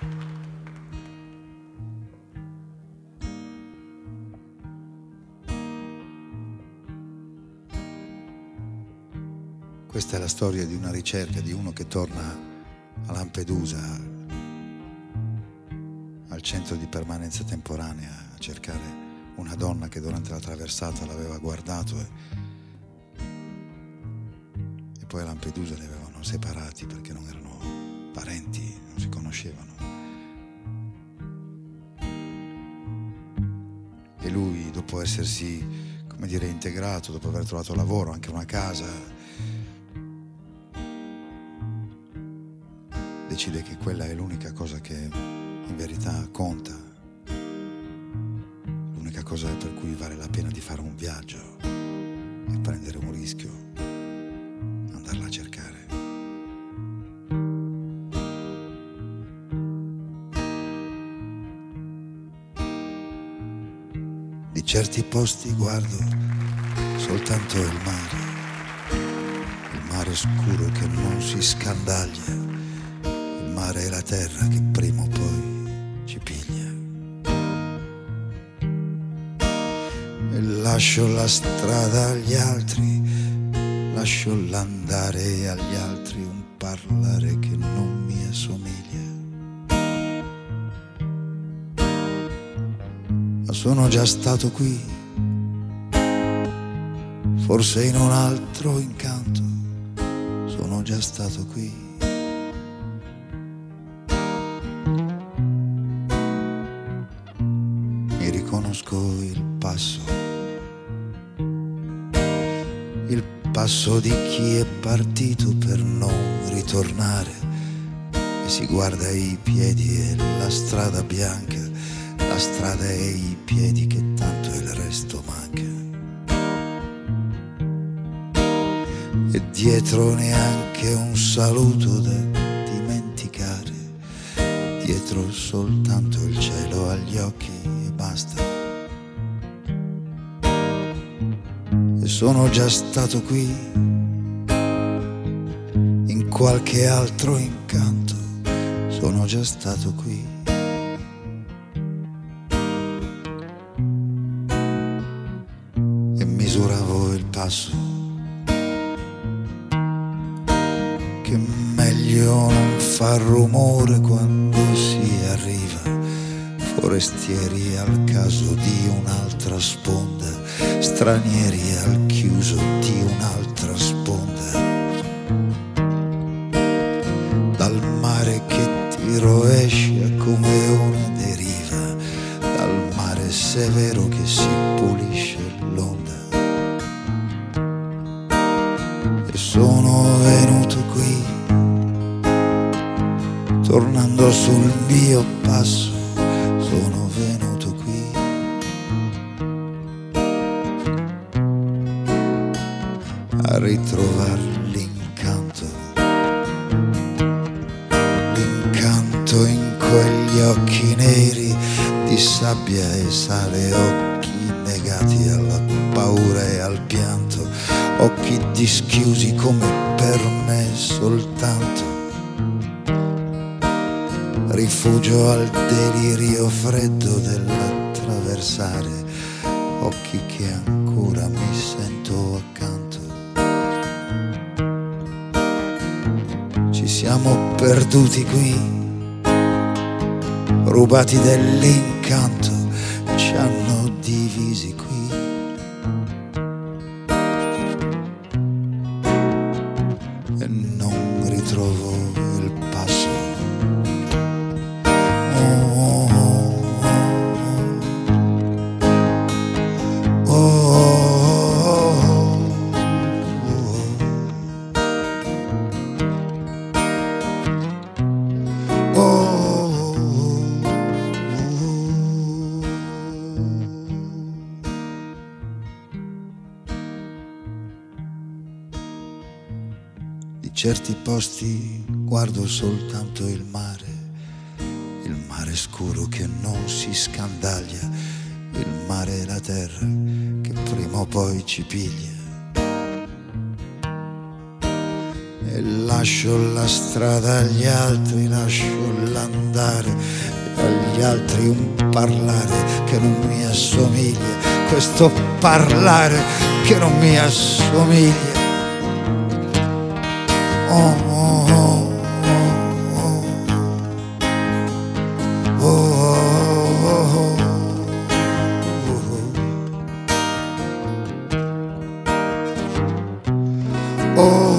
Questa è la storia di una ricerca di uno che torna a Lampedusa, al centro di permanenza temporanea, a cercare una donna che durante la traversata l'aveva guardato e poi a Lampedusa li avevano separati perché non erano parenti, non si conoscevano. E lui, dopo essersi, come dire, integrato, dopo aver trovato lavoro, anche una casa, decide che quella è l'unica cosa che in verità conta, l'unica cosa per cui vale la pena di fare un viaggio e prendere un rischio, andarla a cercare. Di certi posti guardo soltanto il mare scuro che non si scandaglia. Il mare è la terra che prima o poi ci piglia. E lascio la strada agli altri, lascio l'andare agli altri, un parlare che non mi assomiglia. Ma sono già stato qui, forse in un altro incanto, sono già stato qui. Riconosco il passo di chi è partito per non ritornare, e si guarda i piedi e la strada bianca, la strada e i piedi che tanto il resto manca. E dietro neanche un saluto da dimenticare, dietro soltanto il cielo agli occhi e basta. E sono già stato qui, in qualche altro incanto, sono già stato qui. E misuravo il passo, che meglio non far rumore quando si arriva, forestieri al caso di un'altra sponda, stranieri al chiuso di un'altra sponda. Dal mare che ti rovescia come una deriva, dal mare severo che si pulisce l'onda. E sono venuto qui, tornando sul mio passo, sono venuto qui. A ritrovare l'incanto, l'incanto in quegli occhi neri di sabbia e sale, occhi negati alla paura e al pianto, occhi dischiusi come per me soltanto, rifugio al delirio freddo dell'attraversare, occhi che ancora mi sento accanto. Ci siamo perduti qui, rubati dell'incanto, ci hanno divisi qui. E non ritrovo il passo. Di certi posti guardo soltanto il mare scuro che non si scandaglia, il mare e la terra che prima o poi ci piglia. e lascio la strada agli altri, lascio l'andare agli altri, un parlare che non mi assomiglia, questo parlare che non mi assomiglia. Oh, oh, oh, oh, oh, oh, oh.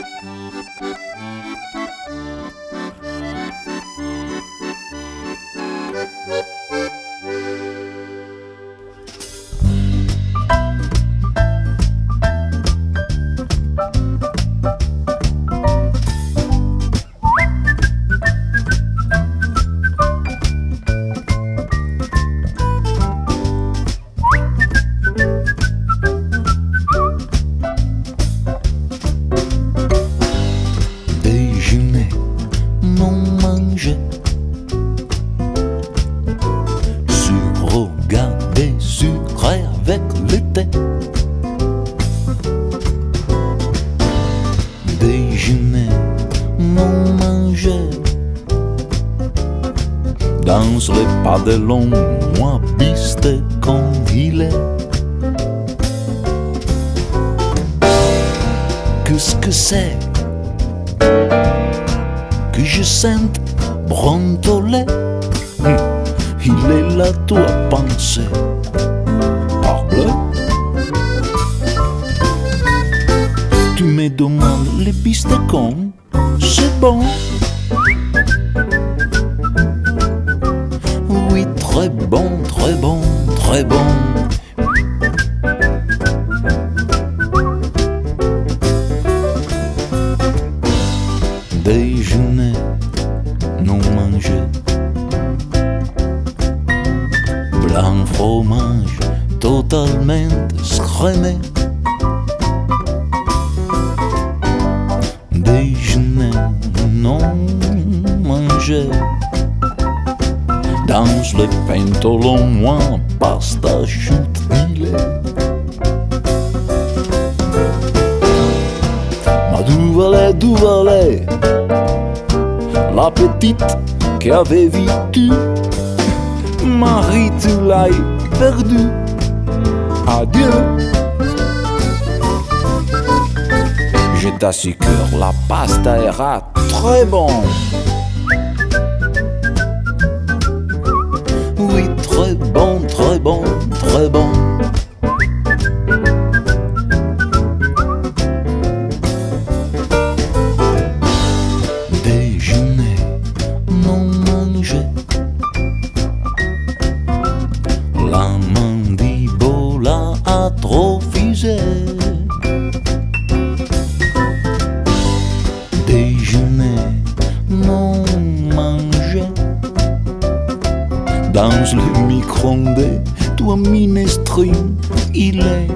Danse les pas de l'homme, moi piste quand il est. Qu'est-ce que c'est que je sente brontoler? Il est là, toi, penser. Parle. Tu me demandes les pistes comme c'est bon. Oui, très bon, très bon, très bon. Déjeuner, non manger. Blanc fromage, totalement scrémé. Déjeuner, non manger. Dans les pantalons, moi, pasta, chute, il est. Ma d'où valait la petite qui avait vécu. Marie, tu l'as perdu. Adieu. Je t'assure, la pasta era très bon. Oui, très bon, très bon, très bon. Déjeuner, non manger. La mandibule atrophisée. Déjeuner, non manger. Dans le micro-ondes, toi minestrine, il est.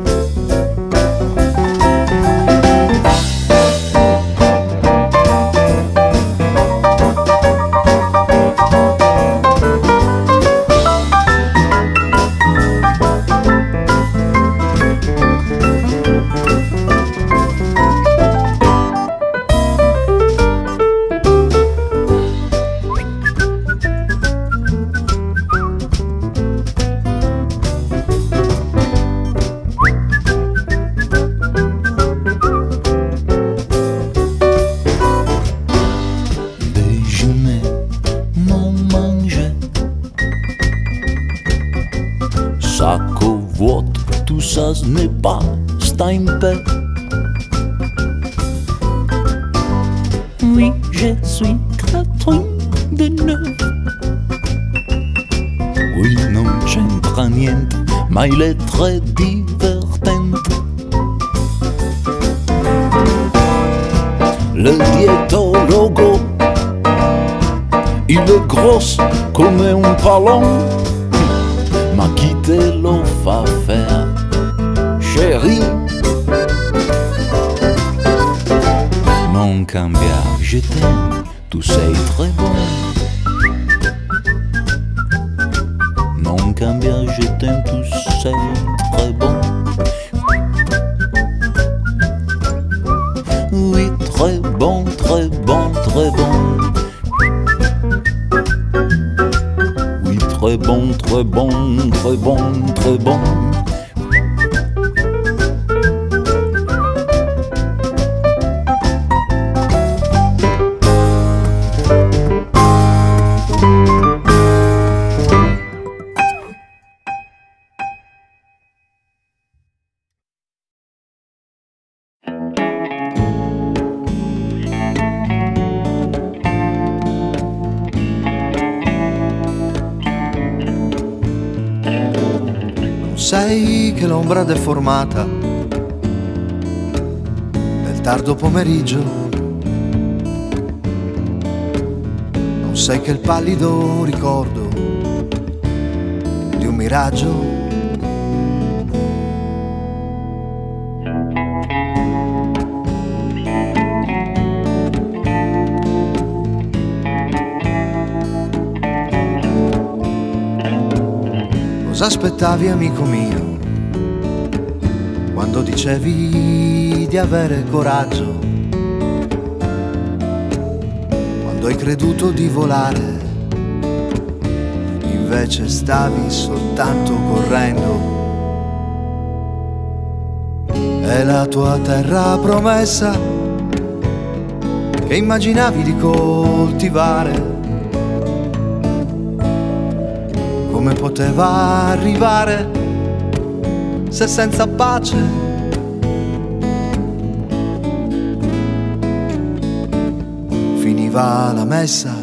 Tout ça ce n'est pas Steinpe. Oui, je suis gratuit de neuf. Oui, non c'entra niente, ma il est très divertente. Le diétologo, il est gros comme un ballon. Ma quitté lo fa faire, chérie. Non cambia, je t'aime, tu sei très bon. Non cambia, je t'aime, tu sei très bon. Oui, très bon, très bon, très bon. Très bon, très bon, très bon, très bon. sei che l'ombra deformata del tardo pomeriggio, non sei che il pallido ricordo di un miraggio. Cosa aspettavi, amico mio, quando dicevi di avere coraggio? Quando hai creduto di volare, invece stavi soltanto correndo. È la tua terra promessa che immaginavi di coltivare. Come poteva arrivare se senza pace? Finiva la messa.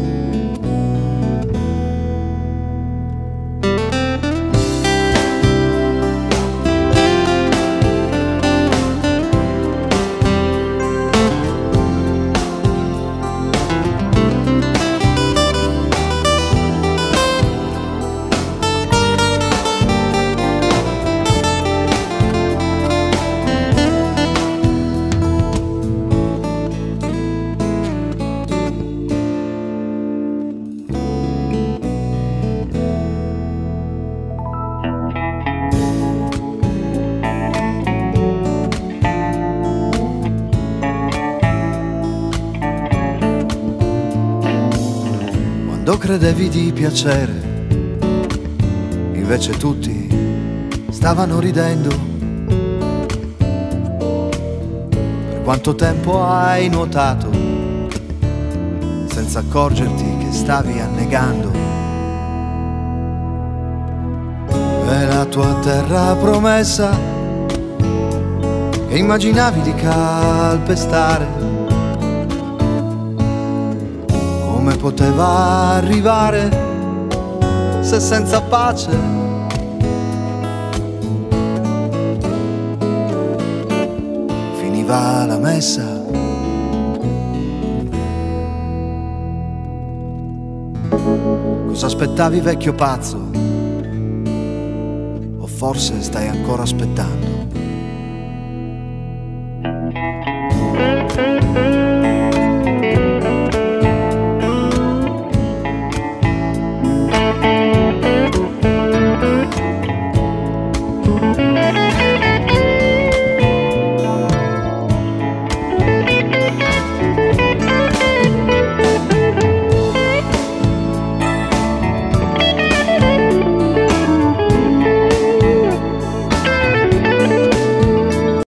Quando credevi di piacere, invece tutti stavano ridendo. Per quanto tempo hai nuotato senza accorgerti che stavi annegando? È la tua terra promessa che immaginavi di calpestare. Come poteva arrivare se senza pace? Finiva la messa. Cosa aspettavi, vecchio pazzo? O forse stai ancora aspettando?